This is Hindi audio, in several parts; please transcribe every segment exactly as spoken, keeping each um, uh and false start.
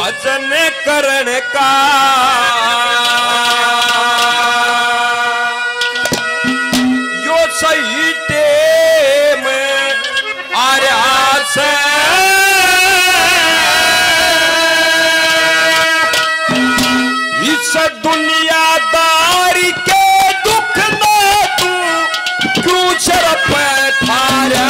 भजन करण का यो सही टेम आर्या से इस दुनियादारी के दुख में तू क्यों सर पे ठारा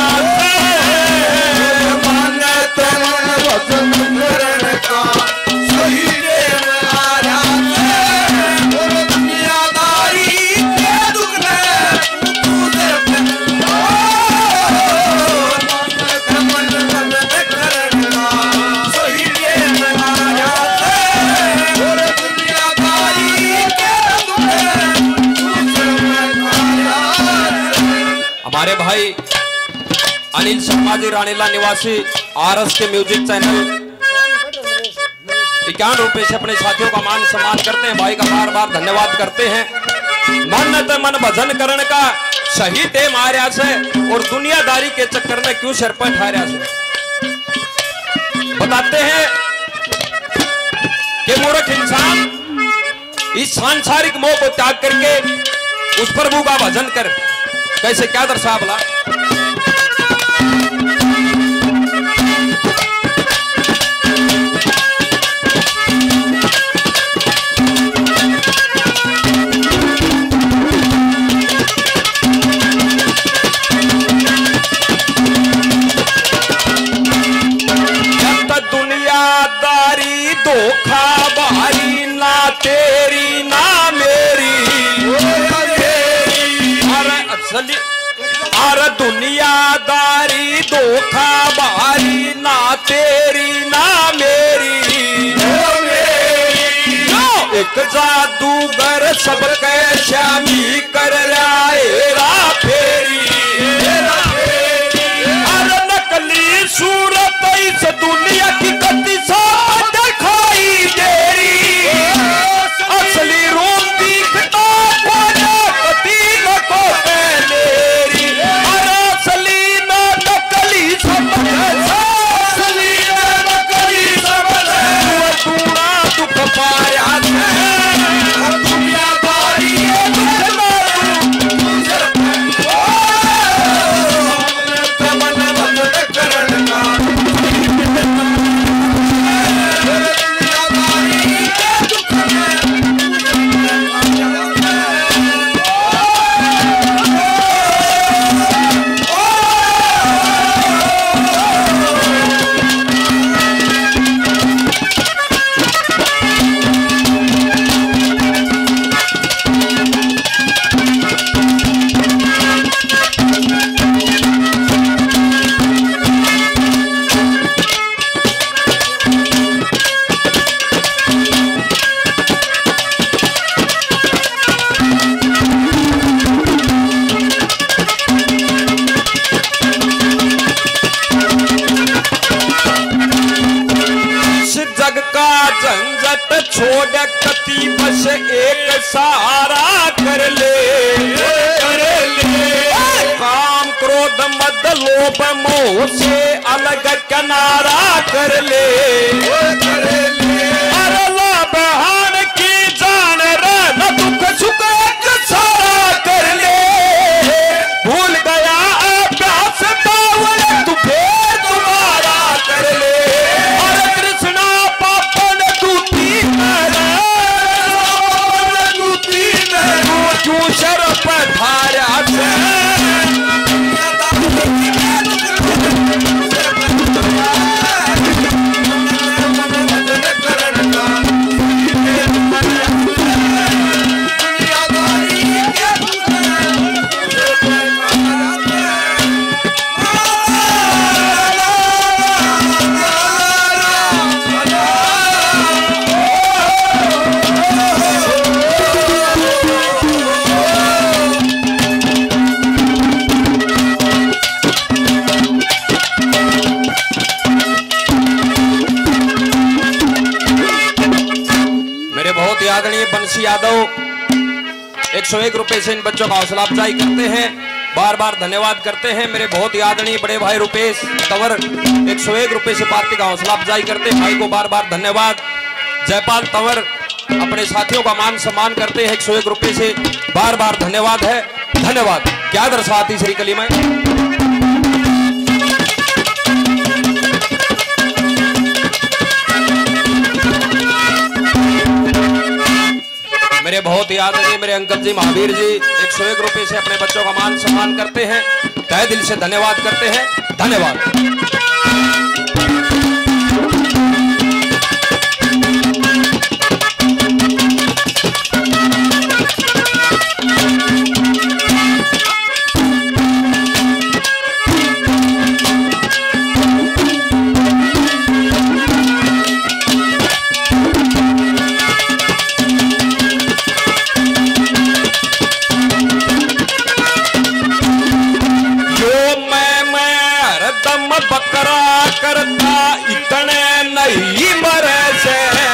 हमारे भाई अनिल शर्मा जी रानीला निवासी आरएस के म्यूजिक चैनल इक्यावन रुपए से अपने साथियों का मान सम्मान करते हैं। भाई का बार बार धन्यवाद करते हैं। मन त मन भजन करण का सही टेम आर्या से और दुनियादारी के चक्कर में क्यों सर पर ठार्या से बताते हैं कि मूर्ख इंसान इस सांसारिक मोह को त्याग करके उस प्रभु का भजन कर। कैसे क्या दर्शा बोला दुनियादारी धोखा भारी ना तेरी ना मेरी असली अरे दुनियादारी धोखा भारी ना तेरी ना मेरी एक जादूगर सबके शामी कर रहा हेरा फेरी अरे नकली सूरत इस दुनिया की गति सा दिखाई देरी असली रूप दिखता गति को मेरी अरे असली में नकली सब असली में नकली सब तूना दुख पाया दुनियादारी छोड़ कति बस एक सहारा कर ले कर ले काम क्रोध मद लोभ मोह से अलग किनारा कर ले कर ले अरे लाभ हान की जान रे न दुख सुख एक सारा कर ले भूल गया अभ्यास बावल तू फिर तुम्हारा कर ले अरे कृष्णा पापन दूती क्यों सर पर ठार्या यादव एक सौ एक रुपए से इन बच्चों का हौसला अफजाई करते हैं। बार बार धन्यवाद करते हैं। मेरे बहुत ही आदरणीय बड़े भाई रुपेश तंवर एक सौ एक रुपए से पार्टी का हौसला अफजाई करते भाई को बार बार धन्यवाद। जयपाल तंवर अपने साथियों का मान सम्मान करते हैं एक सौ एक रुपए से, बार बार धन्यवाद है। धन्यवाद। क्या दर्शाती श्री कली में मेरे बहुत ही आदरणीय मेरे अंकल जी महावीर जी एक सौ एक रुपए से अपने बच्चों का मान सम्मान करते हैं, तहे दिल से धन्यवाद करते हैं। धन्यवाद। बकरा करता इतने नहीं मरे से,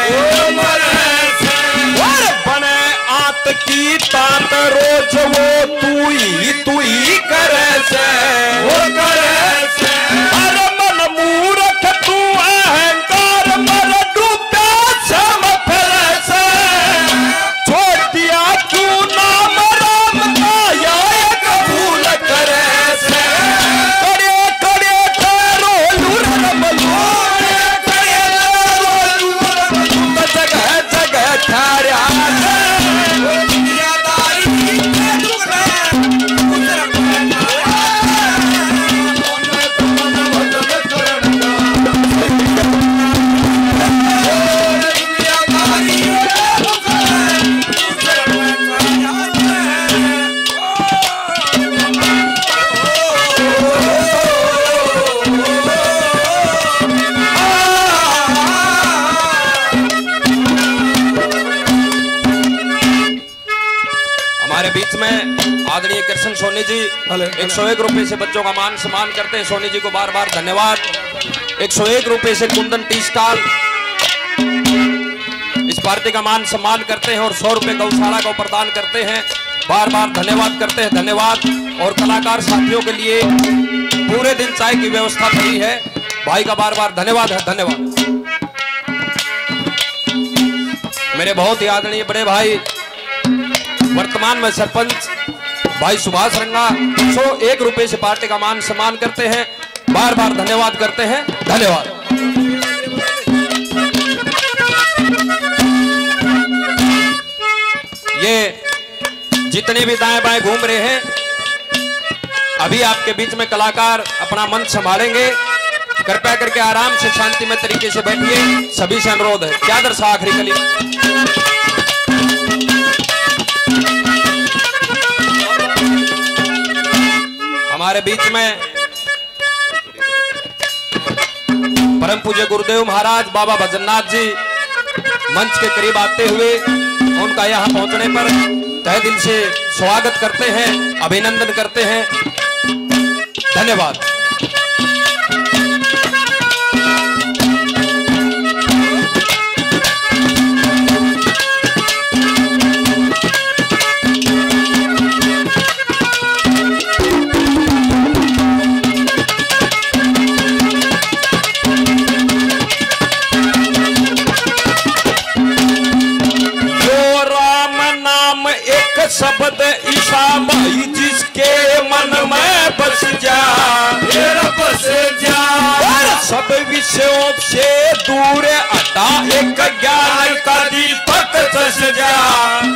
और बने आत की तात रोज वो तू ही तू ही करे से, वो करे से। अरे मन मूर्ख तू अहंकार मर डूबा सम फिरे से, छोड़ दिया क्यों नाम राम का या कबूल करे से। आदरणीय कृष्ण सोनी जी एक सौ एक रुपए से बच्चों का मान सम्मान करते हैं। सोनी जी को बार बार धन्यवाद। एक सौ एक रुपए से कुंदन टी स्टॉल इस पार्टी का मान सम्मान करते हैं और सौ रुपए गौशाला को प्रदान करते हैं, बार बार धन्यवाद करते हैं। धन्यवाद। और कलाकार साथियों के लिए पूरे दिन चाय की व्यवस्था करी है, भाई का बार बार धन्यवाद है। धन्यवाद। मेरे बहुत ही आदरणीय बड़े भाई वर्तमान में सरपंच भाई सुभाष रंगा सौ एक रुपए से पार्टी का मान सम्मान करते हैं, बार बार धन्यवाद करते हैं। धन्यवाद। ये जितने भी दाएं बाएं घूम रहे हैं, अभी आपके बीच में कलाकार अपना मंच संभालेंगे, कृपया करके आराम से शांति में तरीके से बैठिए, सभी से अनुरोध है। क्या दर्शा आखिरी कली हमारे बीच में परम पूज्य गुरुदेव महाराज बाबा भजननाथ जी मंच के करीब आते हुए उनका यहां पहुंचने पर तहे दिल से स्वागत करते हैं, अभिनंदन करते हैं। धन्यवाद। शब्द ईसा भाई जिसके मन में बस जा, बस जा। सब विषयों से दूर हटा एक ज्ञान का दीपक बस जा।